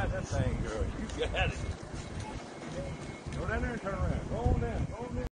got that thing, girl. You got it. Go down there and turn around. Go on down. Go on down.